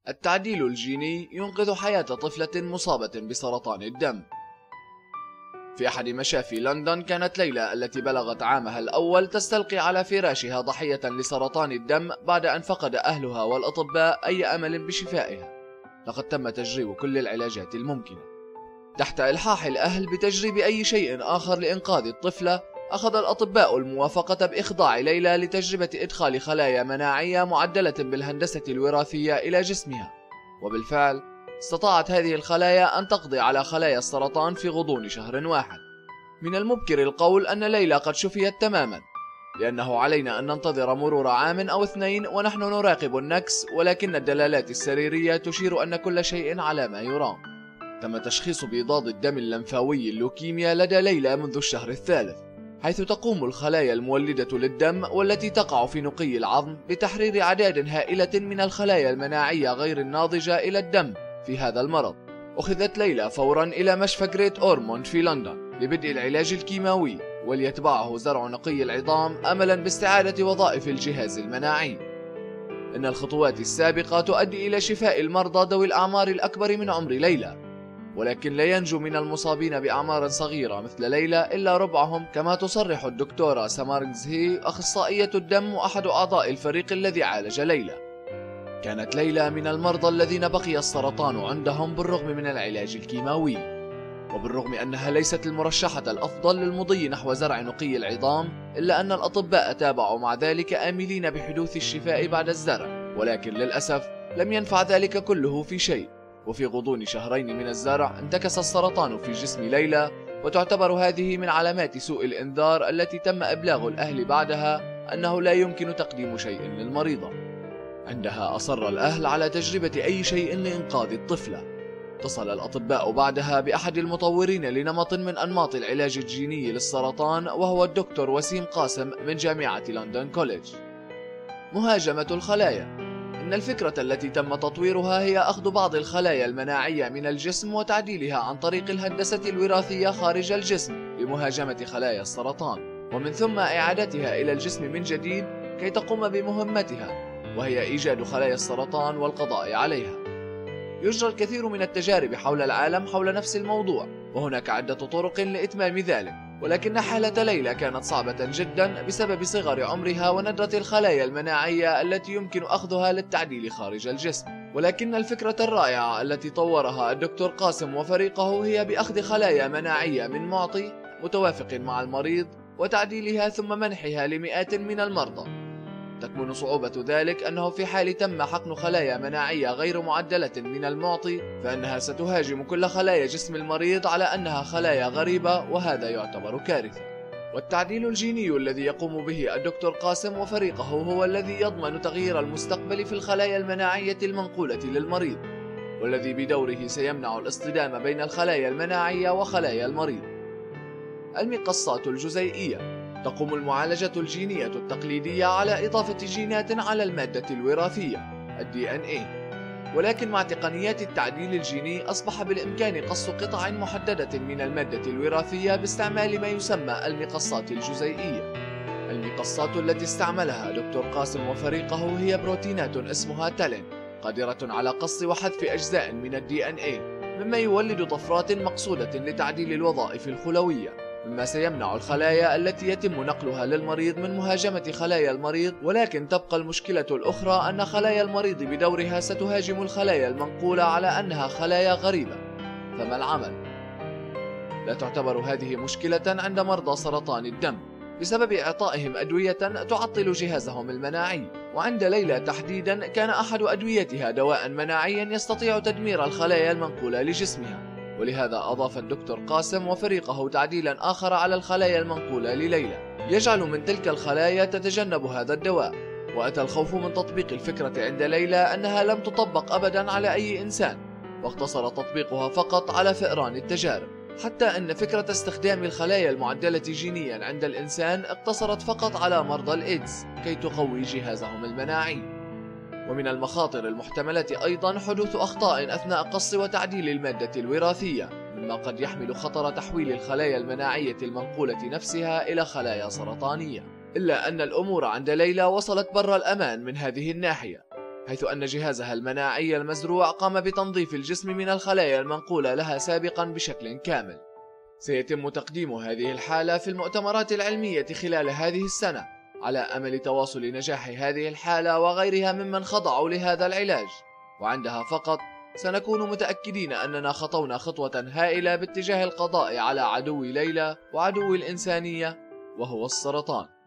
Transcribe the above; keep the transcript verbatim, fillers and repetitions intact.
التعديل الجيني ينقذ حياة طفلة مصابة بسرطان الدم. في أحد مشافي لندن كانت ليلى التي بلغت عامها الأول تستلقي على فراشها ضحية لسرطان الدم بعد أن فقد أهلها والأطباء أي أمل بشفائها. لقد تم تجريب كل العلاجات الممكنة. تحت إلحاح الأهل بتجريب أي شيء آخر لإنقاذ الطفلة، أخذ الأطباء الموافقة بإخضاع ليلى لتجربة إدخال خلايا مناعية معدلة بالهندسة الوراثية إلى جسمها، وبالفعل استطاعت هذه الخلايا أن تقضي على خلايا السرطان في غضون شهر واحد. من المبكر القول أن ليلى قد شفيت تماما، لأنه علينا أن ننتظر مرور عام أو اثنين ونحن نراقب النكس، ولكن الدلالات السريرية تشير أن كل شيء على ما يرام. تم تشخيص بإضاد الدم اللمفاوي اللوكيميا لدى ليلى منذ الشهر الثالث، حيث تقوم الخلايا المولدة للدم والتي تقع في نقي العظم بتحرير أعداد هائلة من الخلايا المناعية غير الناضجة إلى الدم في هذا المرض. أخذت ليلى فورا إلى مشفى جريت أورموند في لندن لبدء العلاج الكيماوي، وليتبعه زرع نقي العظام أملا باستعادة وظائف الجهاز المناعي. إن الخطوات السابقة تؤدي إلى شفاء المرضى ذوي الأعمار الأكبر من عمر ليلى، ولكن لا ينجو من المصابين بأعمار صغيرة مثل ليلى إلا ربعهم، كما تصرح الدكتورة سامارنز هي أخصائية الدم وأحد أعضاء الفريق الذي عالج ليلى. كانت ليلى من المرضى الذين بقي السرطان عندهم بالرغم من العلاج الكيماوي، وبالرغم أنها ليست المرشحة الأفضل للمضي نحو زرع نقي العظام، إلا أن الأطباء تابعوا مع ذلك آملين بحدوث الشفاء بعد الزرع، ولكن للأسف لم ينفع ذلك كله في شيء. وفي غضون شهرين من الزرع انتكس السرطان في جسم ليلى، وتعتبر هذه من علامات سوء الإنذار التي تم إبلاغ الأهل بعدها أنه لا يمكن تقديم شيء للمريضة. عندها أصر الأهل على تجربة أي شيء لإنقاذ الطفلة. اتصل الأطباء بعدها بأحد المطورين لنمط من أنماط العلاج الجيني للسرطان، وهو الدكتور وسيم قاسم من جامعة لندن كوليدج. مهاجمة الخلايا. إن الفكرة التي تم تطويرها هي أخذ بعض الخلايا المناعية من الجسم وتعديلها عن طريق الهندسة الوراثية خارج الجسم لمهاجمة خلايا السرطان، ومن ثم إعادتها إلى الجسم من جديد كي تقوم بمهمتها، وهي إيجاد خلايا السرطان والقضاء عليها. يجرى الكثير من التجارب حول العالم حول نفس الموضوع، وهناك عدة طرق لإتمام ذلك، ولكن حالة ليلى كانت صعبة جدا بسبب صغر عمرها وندرة الخلايا المناعية التي يمكن أخذها للتعديل خارج الجسم. ولكن الفكرة الرائعة التي طورها الدكتور قاسم وفريقه هي بأخذ خلايا مناعية من معطي متوافق مع المريض وتعديلها ثم منحها لمئات من المرضى. تكمن صعوبة ذلك أنه في حال تم حقن خلايا مناعية غير معدلة من المعطي، فإنها ستهاجم كل خلايا جسم المريض على أنها خلايا غريبة، وهذا يعتبر كارثة. والتعديل الجيني الذي يقوم به الدكتور قاسم وفريقه هو الذي يضمن تغيير المستقبل في الخلايا المناعية المنقولة للمريض، والذي بدوره سيمنع الاصطدام بين الخلايا المناعية وخلايا المريض. المقصات الجزيئية. تقوم المعالجة الجينية التقليدية على إضافة جينات على المادة الوراثية الدي إن إيه، ولكن مع تقنيات التعديل الجيني أصبح بالإمكان قص قطع محددة من المادة الوراثية باستعمال ما يسمى المقصات الجزيئية. المقصات التي استعملها دكتور قاسم وفريقه هي بروتينات اسمها تالين، قادرة على قص وحذف أجزاء من الدي إن إيه، مما يولد طفرات مقصودة لتعديل الوظائف الخلوية، مما سيمنع الخلايا التي يتم نقلها للمريض من مهاجمة خلايا المريض. ولكن تبقى المشكلة الأخرى أن خلايا المريض بدورها ستهاجم الخلايا المنقولة على أنها خلايا غريبة. فما العمل؟ لا تعتبر هذه مشكلة عند مرضى سرطان الدم بسبب إعطائهم أدوية تعطل جهازهم المناعي، وعند ليلى تحديدا كان أحد أدويتها دواء مناعيا يستطيع تدمير الخلايا المنقولة لجسمها، ولهذا أضاف الدكتور قاسم وفريقه تعديلا آخر على الخلايا المنقولة لليلى يجعل من تلك الخلايا تتجنب هذا الدواء. وأتى الخوف من تطبيق الفكرة عند ليلى أنها لم تطبق أبدا على أي إنسان، واقتصر تطبيقها فقط على فئران التجارب، حتى أن فكرة استخدام الخلايا المعدلة جينيا عند الإنسان اقتصرت فقط على مرضى الإيدز كي تقوي جهازهم المناعي. ومن المخاطر المحتملة أيضا حدوث أخطاء أثناء قص وتعديل المادة الوراثية، مما قد يحمل خطر تحويل الخلايا المناعية المنقولة نفسها إلى خلايا سرطانية. إلا أن الأمور عند ليلى وصلت بر الأمان من هذه الناحية، حيث أن جهازها المناعي المزروع قام بتنظيف الجسم من الخلايا المنقولة لها سابقا بشكل كامل. سيتم تقديم هذه الحالة في المؤتمرات العلمية خلال هذه السنة على أمل تواصل نجاح هذه الحالة وغيرها ممن خضعوا لهذا العلاج، وعندها فقط سنكون متأكدين أننا خطونا خطوة هائلة باتجاه القضاء على عدو ليلى وعدو الإنسانية وهو السرطان.